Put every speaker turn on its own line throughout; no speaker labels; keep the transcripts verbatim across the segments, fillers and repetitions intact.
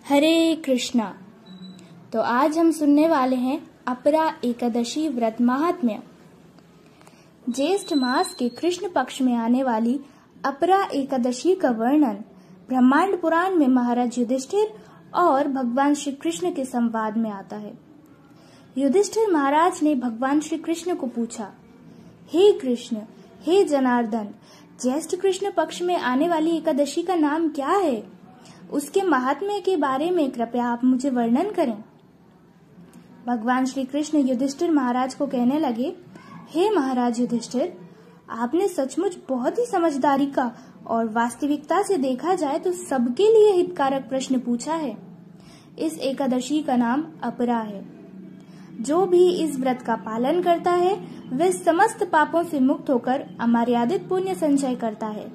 हरे कृष्णा। तो आज हम सुनने वाले हैं अपरा एकादशी व्रत महात्म्य। ज्येष्ठ मास के कृष्ण पक्ष में आने वाली अपरा एकादशी का वर्णन ब्रह्मांड पुराण में महाराज युधिष्ठिर और भगवान श्री कृष्ण के संवाद में आता है। युधिष्ठिर महाराज ने भगवान श्री कृष्ण को पूछा, हे कृष्ण, हे जनार्दन, ज्येष्ठ कृष्ण पक्ष में आने वाली एकादशी का नाम क्या है? उसके महात्म्य के बारे में कृपया आप मुझे वर्णन करें। भगवान श्री कृष्ण युधिष्ठिर महाराज को कहने लगे, हे महाराज युधिष्ठिर, आपने सचमुच बहुत ही समझदारी का और वास्तविकता से देखा जाए तो सबके लिए हितकारक प्रश्न पूछा है। इस एकादशी का नाम अपरा है। जो भी इस व्रत का पालन करता है वह समस्त पापों से मुक्त होकर अमर्यादित पुण्य संचय करता है।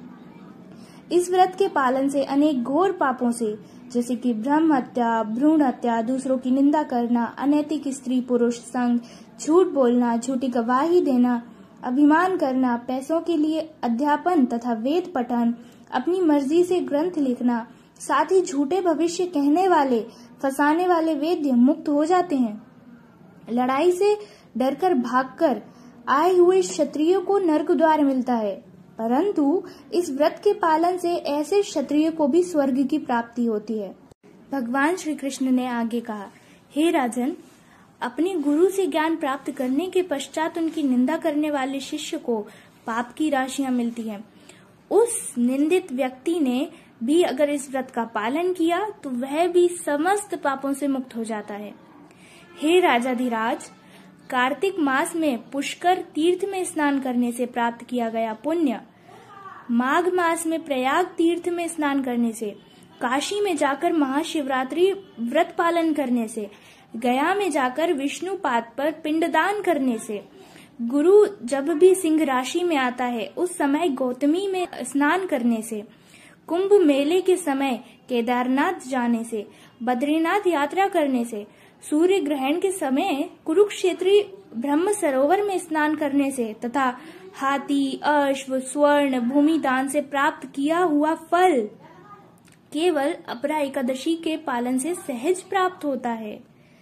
इस व्रत के पालन से अनेक घोर पापों से, जैसे कि ब्रह्म हत्या, भ्रूण हत्या, दूसरों की निंदा करना, अनैतिक स्त्री पुरुष संग, झूठ बोलना, झूठी गवाही देना, अभिमान करना, पैसों के लिए अध्यापन तथा वेद पठन, अपनी मर्जी से ग्रंथ लिखना, साथ ही झूठे भविष्य कहने वाले, फंसाने वाले वेद्य मुक्त हो जाते हैं। लड़ाई से डरकर भागकर आए हुए क्षत्रियों को नरक द्वार मिलता है, परंतु इस व्रत के पालन से ऐसे क्षत्रिय को भी स्वर्ग की प्राप्ति होती है। भगवान श्री कृष्ण ने आगे कहा, हे राजन, अपने गुरु से ज्ञान प्राप्त करने के पश्चात उनकी निंदा करने वाले शिष्य को पाप की राशियां मिलती हैं। उस निंदित व्यक्ति ने भी अगर इस व्रत का पालन किया तो वह भी समस्त पापों से मुक्त हो जाता है। हे राजाधिराज, कार्तिक मास में पुष्कर तीर्थ में स्नान करने से प्राप्त किया गया पुण्य, माघ मास में प्रयाग तीर्थ में स्नान करने से, काशी में जाकर महाशिवरात्रि व्रत पालन करने से, गया में जाकर विष्णु पाद पर पिंडदान करने से, गुरु जब भी सिंह राशि में आता है उस समय गौतमी में स्नान करने से, कुंभ मेले के समय केदारनाथ जाने से, बद्रीनाथ यात्रा करने से, सूर्य ग्रहण के समय कुरुक्षेत्री ब्रह्म सरोवर में स्नान करने से तथा हाथी, अश्व, स्वर्ण, भूमि दान से प्राप्त किया हुआ फल केवल अपरा एकादशी के पालन से सहज प्राप्त होता है।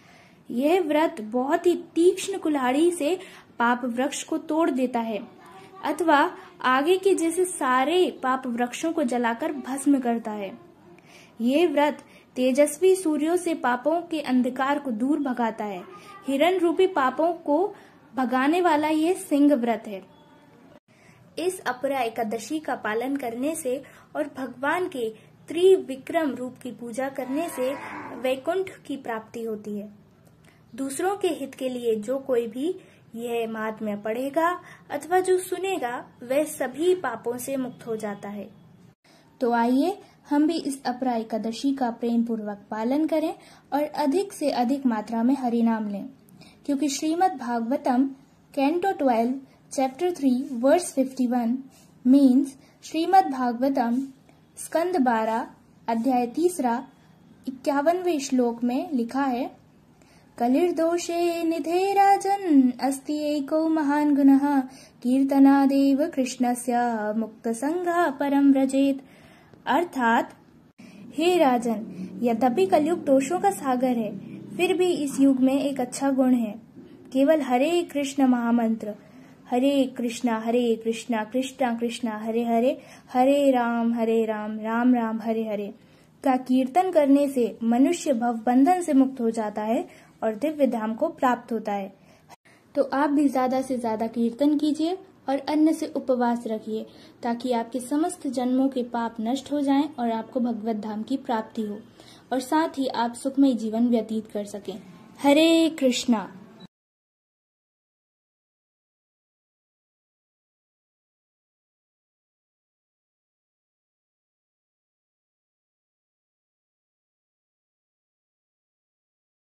यह व्रत बहुत ही तीक्ष्ण कुल्हाड़ी से पाप वृक्ष को तोड़ देता है अथवा आगे के जैसे सारे पाप वृक्षों को जलाकर भस्म करता है। ये व्रत तेजस्वी सूर्यों से पापों के अंधकार को दूर भगाता है। हिरण रूपी पापों को भगाने वाला ये सिंह व्रत है। इस अपरा एकादशी का पालन करने से और भगवान के त्रिविक्रम रूप की पूजा करने से वैकुंठ की प्राप्ति होती है। दूसरों के हित के लिए जो कोई भी यह महात्म्य पढ़ेगा अथवा जो सुनेगा वह सभी पापों से मुक्त हो जाता है। तो आइए हम भी इस अपरा एकादशी का प्रेम पूर्वक पालन करें और अधिक से अधिक मात्रा में हरि नाम लें, क्योंकि Shrimad Bhagavatam canto twelve chapter three verse fifty one means Shrimad Bhagavatam स्कंद बारह अध्याय तीसरा इक्यावनवे श्लोक में लिखा है, कलिर्दोषे निधे राजन अस्ति एको महान गुणः कीर्तनादेव कृष्णस्य मुक्त संगा परम व्रजेत। अर्थात, हे राजन, यद्यपि कलयुग दोषों का सागर है, फिर भी इस युग में एक अच्छा गुण है। केवल हरे कृष्ण महामंत्र, हरे कृष्णा हरे कृष्णा कृष्णा कृष्णा हरे हरे, हरे राम हरे राम राम राम हरे हरे का कीर्तन करने से मनुष्य भव बंधन से मुक्त हो जाता है और दिव्य धाम को प्राप्त होता है। तो आप भी ज्यादा से ज्यादा कीर्तन कीजिए और अन्न से उपवास रखिए, ताकि आपके समस्त जन्मों के पाप नष्ट हो जाएं और आपको भगवत धाम की प्राप्ति हो और साथ ही आप सुखमय जीवन व्यतीत कर सकें। हरे कृष्णा।